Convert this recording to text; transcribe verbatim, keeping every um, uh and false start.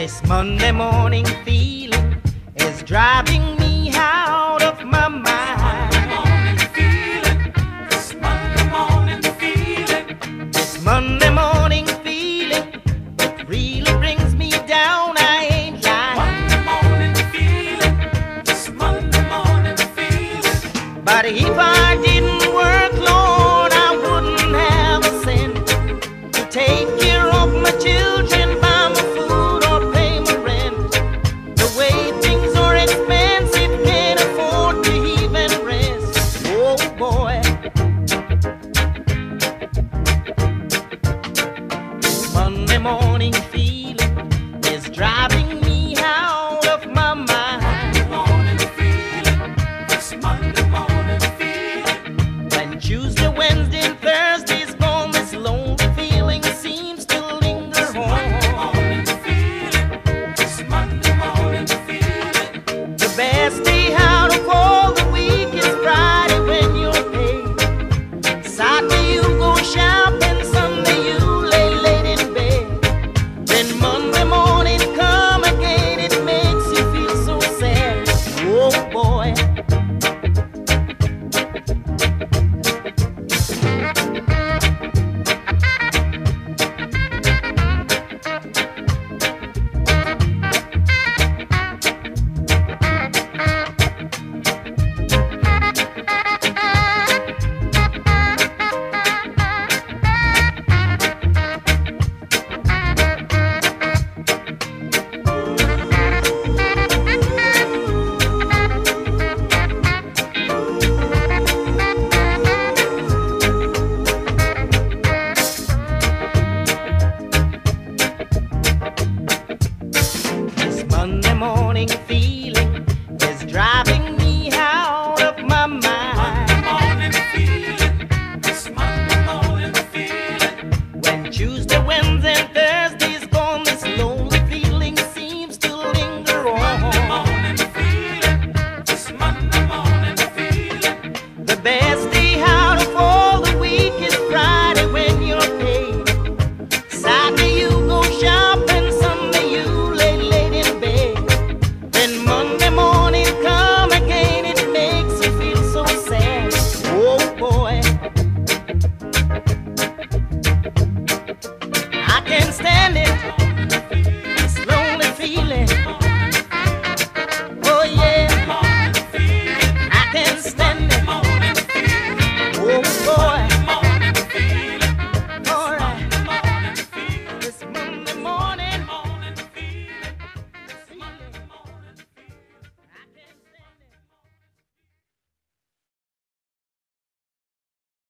This Monday morning feeling is driving me out of my mind. This Monday morning feeling, This Monday morning feeling, it really brings me down, I ain't lying. Monday morning feeling, this Monday morning feeling. But if I didn't work, Lord, I wouldn't have a cent to take care of my children, buy my food or pay my rent. The way things are expensive, can't afford to even rest. Oh boy, this Monday morning feeling is driving me out of my mind. Monday morning feeling, this Monday morning feeling. When Tuesday, Wednesday, and Thursday's gone, this lonely feeling seems to linger Monday on. morning feeling, this Monday morning feeling. The best day out of all the week is Friday when you're paid. Saturday you go shopping, Sunday you lay late in bed. Then Monday morning come again, it makes you feel so sad. Oh boy. This Monday morning feeling is driving